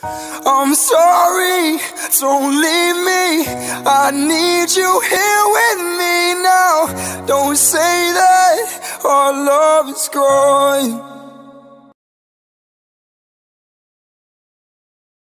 I'm sorry, don't leave me. I need you here with me now. Don't say that our love is growing.